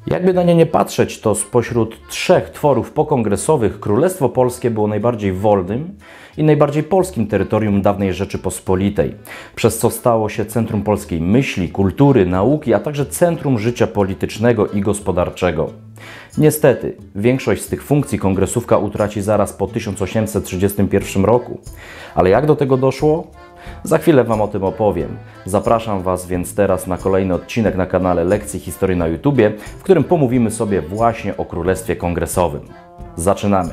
Jakby na nie nie patrzeć, to spośród trzech tworów pokongresowych Królestwo Polskie było najbardziej wolnym i najbardziej polskim terytorium dawnej Rzeczypospolitej, przez co stało się centrum polskiej myśli, kultury, nauki, a także centrum życia politycznego i gospodarczego. Niestety, większość z tych funkcji kongresówka utraci zaraz po 1831 roku. Ale jak do tego doszło? Za chwilę Wam o tym opowiem. Zapraszam Was więc teraz na kolejny odcinek na kanale Lekcji Historii na YouTubie, w którym pomówimy sobie właśnie o Królestwie Kongresowym. Zaczynamy!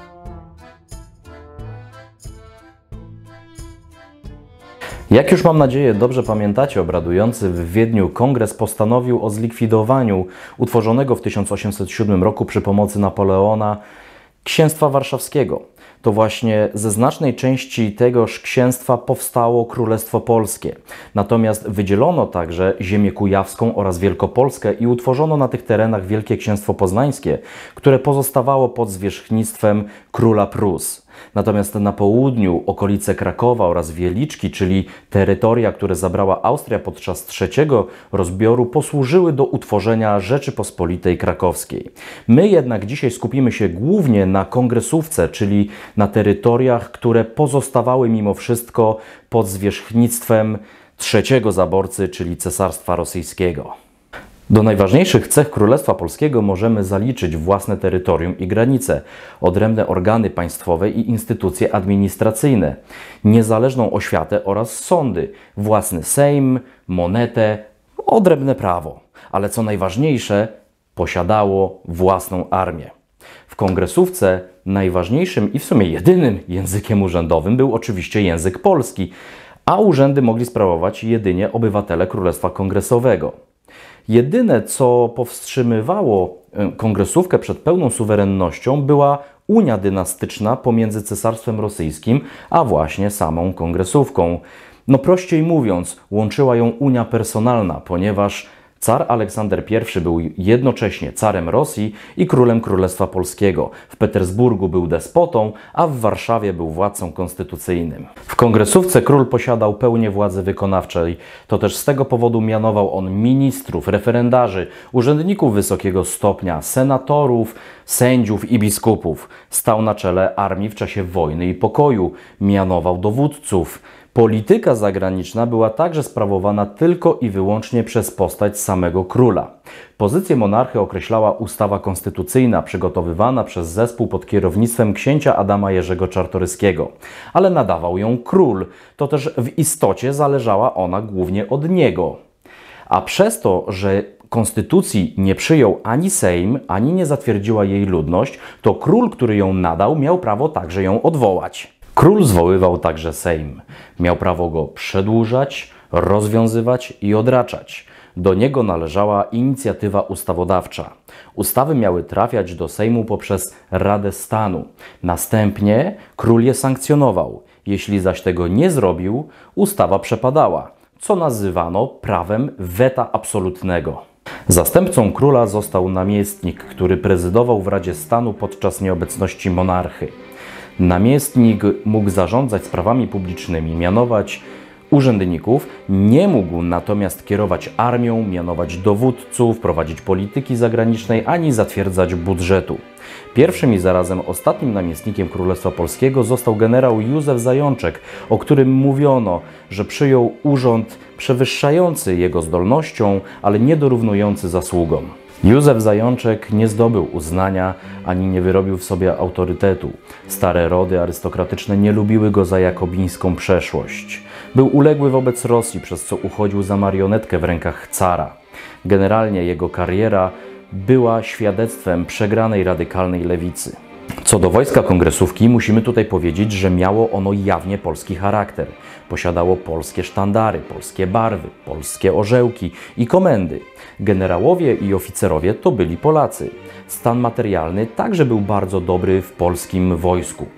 Jak już mam nadzieję dobrze pamiętacie, obradujący w Wiedniu kongres postanowił o zlikwidowaniu utworzonego w 1807 roku przy pomocy Napoleona Księstwa Warszawskiego. To właśnie ze znacznej części tegoż księstwa powstało Królestwo Polskie. Natomiast wydzielono także ziemię kujawską oraz Wielkopolskę i utworzono na tych terenach Wielkie Księstwo Poznańskie, które pozostawało pod zwierzchnictwem króla Prus. Natomiast na południu okolice Krakowa oraz Wieliczki, czyli terytoria, które zabrała Austria podczas trzeciego rozbioru, posłużyły do utworzenia Rzeczypospolitej Krakowskiej. My jednak dzisiaj skupimy się głównie na kongresówce, czyli na terytoriach, które pozostawały mimo wszystko pod zwierzchnictwem trzeciego zaborcy, czyli Cesarstwa Rosyjskiego. Do najważniejszych cech Królestwa Polskiego możemy zaliczyć własne terytorium i granice, odrębne organy państwowe i instytucje administracyjne, niezależną oświatę oraz sądy, własny sejm, monetę, odrębne prawo. Ale co najważniejsze, posiadało własną armię. W kongresówce najważniejszym i w sumie jedynym językiem urzędowym był oczywiście język polski, a urzędy mogli sprawować jedynie obywatele Królestwa Kongresowego. Jedyne, co powstrzymywało kongresówkę przed pełną suwerennością, była unia dynastyczna pomiędzy Cesarstwem Rosyjskim, a właśnie samą kongresówką. No prościej mówiąc, łączyła ją unia personalna, ponieważ car Aleksander I był jednocześnie carem Rosji i królem Królestwa Polskiego. W Petersburgu był despotą, a w Warszawie był władcą konstytucyjnym. W kongresówce król posiadał pełnię władzy wykonawczej. To też z tego powodu mianował on ministrów, referendarzy, urzędników wysokiego stopnia, senatorów, sędziów i biskupów. Stał na czele armii w czasie wojny i pokoju. Mianował dowódców. Polityka zagraniczna była także sprawowana tylko i wyłącznie przez postać samego króla. Pozycję monarchy określała ustawa konstytucyjna przygotowywana przez zespół pod kierownictwem księcia Adama Jerzego Czartoryskiego, ale nadawał ją król, to też w istocie zależała ona głównie od niego. A przez to, że konstytucji nie przyjął ani Sejm, ani nie zatwierdziła jej ludność, to król, który ją nadał, miał prawo także ją odwołać. Król zwoływał także Sejm. Miał prawo go przedłużać, rozwiązywać i odraczać. Do niego należała inicjatywa ustawodawcza. Ustawy miały trafiać do Sejmu poprzez Radę Stanu. Następnie król je sankcjonował. Jeśli zaś tego nie zrobił, ustawa przepadała, co nazywano prawem weta absolutnego. Zastępcą króla został namiestnik, który prezydował w Radzie Stanu podczas nieobecności monarchy. Namiestnik mógł zarządzać sprawami publicznymi, mianować urzędników, nie mógł natomiast kierować armią, mianować dowódców, prowadzić polityki zagranicznej, ani zatwierdzać budżetu. Pierwszym i zarazem ostatnim namiestnikiem Królestwa Polskiego został generał Józef Zajączek, o którym mówiono, że przyjął urząd przewyższający jego zdolnością, ale nie dorównujący zasługom. Józef Zajączek nie zdobył uznania, ani nie wyrobił w sobie autorytetu. Stare rody arystokratyczne nie lubiły go za jakobińską przeszłość. Był uległy wobec Rosji, przez co uchodził za marionetkę w rękach cara. Generalnie jego kariera była świadectwem przegranej radykalnej lewicy. Co do wojska kongresówki, musimy tutaj powiedzieć, że miało ono jawnie polski charakter. Posiadało polskie sztandary, polskie barwy, polskie orzełki i komendy. Generałowie i oficerowie to byli Polacy. Stan materialny także był bardzo dobry w polskim wojsku.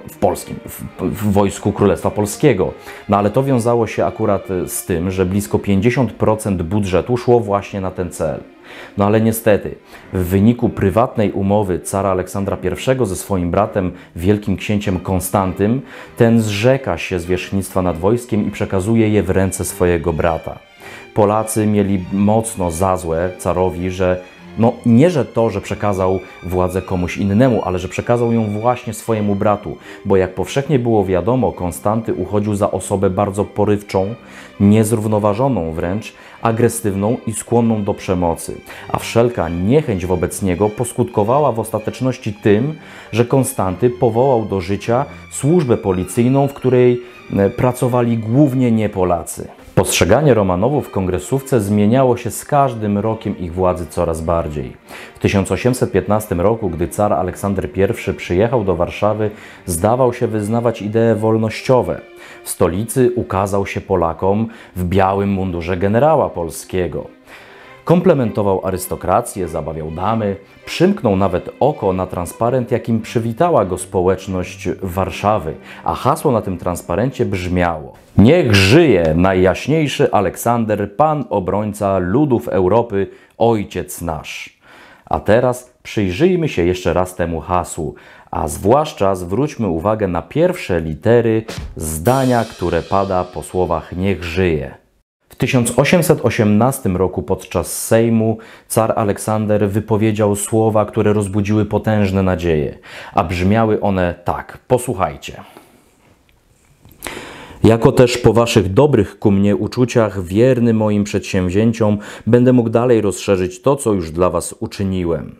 W wojsku Królestwa Polskiego. No ale to wiązało się akurat z tym, że blisko 50% budżetu szło właśnie na ten cel. No ale niestety, w wyniku prywatnej umowy cara Aleksandra I ze swoim bratem, wielkim księciem Konstantym, ten zrzeka się zwierzchnictwa nad wojskiem i przekazuje je w ręce swojego brata. Polacy mieli mocno za złe carowi, że No nie, że to, że przekazał władzę komuś innemu, ale że przekazał ją właśnie swojemu bratu, bo jak powszechnie było wiadomo, Konstanty uchodził za osobę bardzo porywczą, niezrównoważoną wręcz, agresywną i skłonną do przemocy, a wszelka niechęć wobec niego poskutkowała w ostateczności tym, że Konstanty powołał do życia służbę policyjną, w której pracowali głównie nie Polacy. Postrzeganie Romanowów w kongresówce zmieniało się z każdym rokiem ich władzy coraz bardziej. W 1815 roku, gdy car Aleksander I przyjechał do Warszawy, zdawał się wyznawać idee wolnościowe. W stolicy ukazał się Polakom w białym mundurze generała polskiego. Komplementował arystokrację, zabawiał damy, przymknął nawet oko na transparent, jakim przywitała go społeczność Warszawy, a hasło na tym transparencie brzmiało: niech żyje najjaśniejszy Aleksander, pan obrońca ludów Europy, ojciec nasz. A teraz przyjrzyjmy się jeszcze raz temu hasłu, a zwłaszcza zwróćmy uwagę na pierwsze litery zdania, które pada po słowach niech żyje. W 1818 roku podczas Sejmu car Aleksander wypowiedział słowa, które rozbudziły potężne nadzieje, a brzmiały one tak, posłuchajcie. Jako też po waszych dobrych ku mnie uczuciach, wierny moim przedsięwzięciom, będę mógł dalej rozszerzyć to, co już dla was uczyniłem.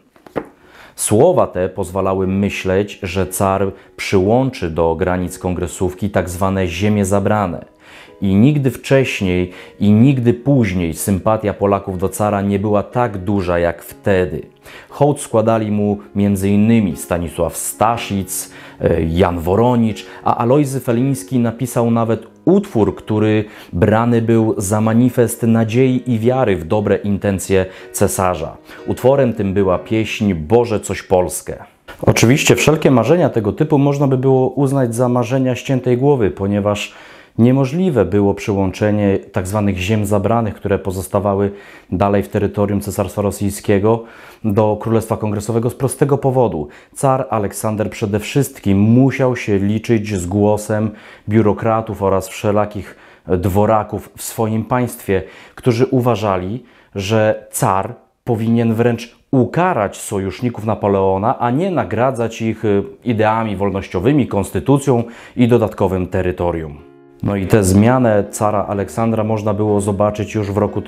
Słowa te pozwalały myśleć, że car przyłączy do granic kongresówki tak zwane ziemie zabrane. I nigdy wcześniej i nigdy później sympatia Polaków do cara nie była tak duża jak wtedy. Hołd składali mu m.in. Stanisław Staszic, Jan Woronicz, a Alojzy Feliński napisał nawet utwór, który brany był za manifest nadziei i wiary w dobre intencje cesarza. Utworem tym była pieśń Boże coś Polskę. Oczywiście wszelkie marzenia tego typu można by było uznać za marzenia ściętej głowy, ponieważ niemożliwe było przyłączenie tzw. ziem zabranych, które pozostawały dalej w terytorium Cesarstwa Rosyjskiego, do Królestwa Kongresowego z prostego powodu. Car Aleksander przede wszystkim musiał się liczyć z głosem biurokratów oraz wszelakich dworaków w swoim państwie, którzy uważali, że car powinien wręcz ukarać sojuszników Napoleona, a nie nagradzać ich ideami wolnościowymi, konstytucją i dodatkowym terytorium. No i tę zmianę cara Aleksandra można było zobaczyć już w roku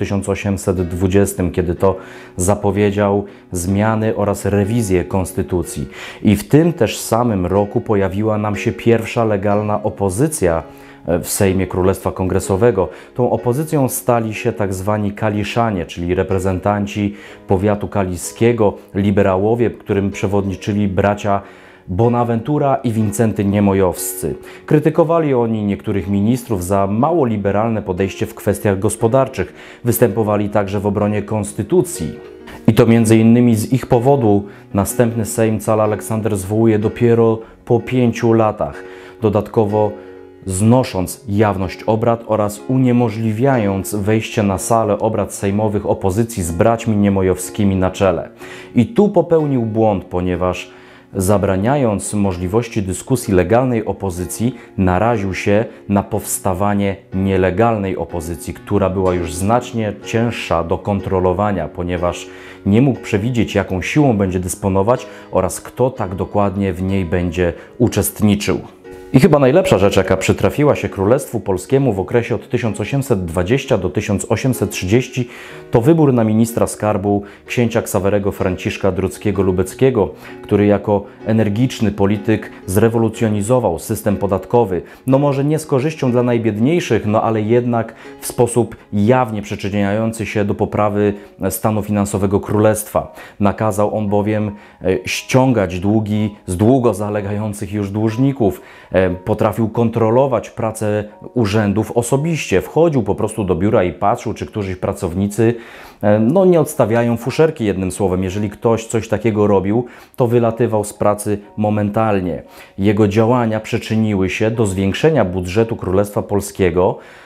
1820, kiedy to zapowiedział zmiany oraz rewizję konstytucji. I w tym też samym roku pojawiła nam się pierwsza legalna opozycja w Sejmie Królestwa Kongresowego. Tą opozycją stali się tak zwani kaliszanie, czyli reprezentanci powiatu kaliskiego, liberałowie, którym przewodniczyli bracia Bonaventura i Wincenty Niemojowscy. Krytykowali oni niektórych ministrów za mało liberalne podejście w kwestiach gospodarczych. Występowali także w obronie konstytucji. I to m.in. z ich powodu następny Sejm car Aleksander zwołuje dopiero po 5 latach. Dodatkowo znosząc jawność obrad oraz uniemożliwiając wejście na salę obrad sejmowych opozycji z braćmi niemojowskimi na czele. I tu popełnił błąd, ponieważ zabraniając możliwości dyskusji legalnej opozycji, naraził się na powstawanie nielegalnej opozycji, która była już znacznie cięższa do kontrolowania, ponieważ nie mógł przewidzieć, jaką siłą będzie dysponować oraz kto tak dokładnie w niej będzie uczestniczył. I chyba najlepsza rzecz, jaka przytrafiła się Królestwu Polskiemu w okresie od 1820 do 1830, to wybór na ministra skarbu księcia Ksawerego Franciszka Druckiego-Lubeckiego, który jako energiczny polityk zrewolucjonizował system podatkowy. No może nie z korzyścią dla najbiedniejszych, no ale jednak w sposób jawnie przyczyniający się do poprawy stanu finansowego Królestwa. Nakazał on bowiem ściągać długi z długo zalegających już dłużników. Potrafił kontrolować pracę urzędów osobiście. Wchodził po prostu do biura i patrzył, czy którzyś pracownicy nie odstawiają fuszerki, jednym słowem. Jeżeli ktoś coś takiego robił, to wylatywał z pracy momentalnie. Jego działania przyczyniły się do zwiększenia budżetu Królestwa Polskiego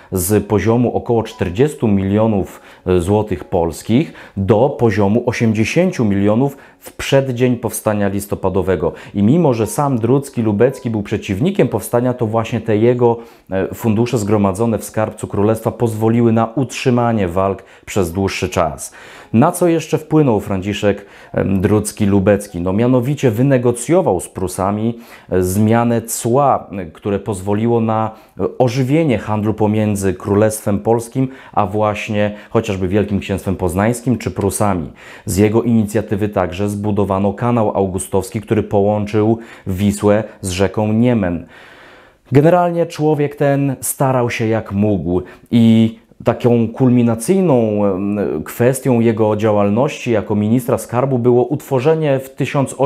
z poziomu około 40 milionów złotych polskich do poziomu 80 milionów w przeddzień powstania listopadowego. I mimo, że sam Drucki Lubecki był przeciwnikiem powstania, to właśnie te jego fundusze zgromadzone w skarbcu królestwa pozwoliły na utrzymanie walk przez dłuższy czas. Na co jeszcze wpłynął Franciszek Drucki Lubecki? No mianowicie wynegocjował z Prusami zmianę cła, które pozwoliło na ożywienie handlu pomiędzy Królestwem Polskim, a właśnie chociażby Wielkim Księstwem Poznańskim czy Prusami. Z jego inicjatywy także zbudowano kanał augustowski, który połączył Wisłę z rzeką Niemen. Generalnie człowiek ten starał się jak mógł i taką kulminacyjną kwestią jego działalności jako ministra skarbu było utworzenie w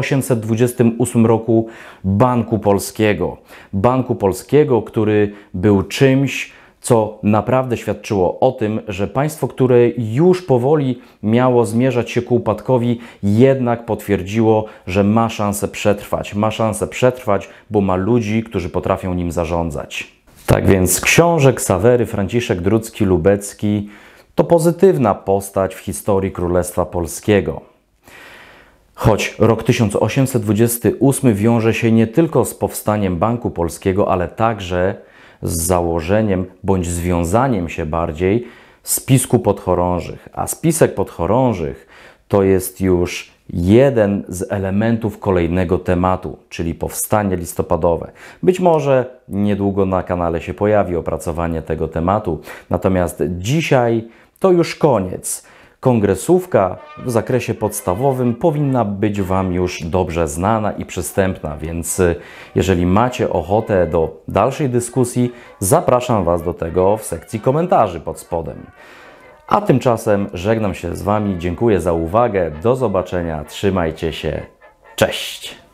1828 roku Banku Polskiego. Banku Polskiego, który był czymś, co naprawdę świadczyło o tym, że państwo, które już powoli miało zmierzać się ku upadkowi, jednak potwierdziło, że ma szansę przetrwać. Ma szansę przetrwać, bo ma ludzi, którzy potrafią nim zarządzać. Tak więc książę Ksawery Franciszek Drucki Lubecki to pozytywna postać w historii Królestwa Polskiego. Choć rok 1828 wiąże się nie tylko z powstaniem Banku Polskiego, ale także z założeniem bądź związaniem się bardziej spisku podchorążych. A spisek podchorążych to jest już jeden z elementów kolejnego tematu, czyli powstanie listopadowe. Być może niedługo na kanale się pojawi opracowanie tego tematu, natomiast dzisiaj to już koniec. Kongresówka w zakresie podstawowym powinna być Wam już dobrze znana i przystępna, więc jeżeli macie ochotę do dalszej dyskusji, zapraszam Was do tego w sekcji komentarzy pod spodem. A tymczasem żegnam się z Wami, dziękuję za uwagę, do zobaczenia, trzymajcie się, cześć!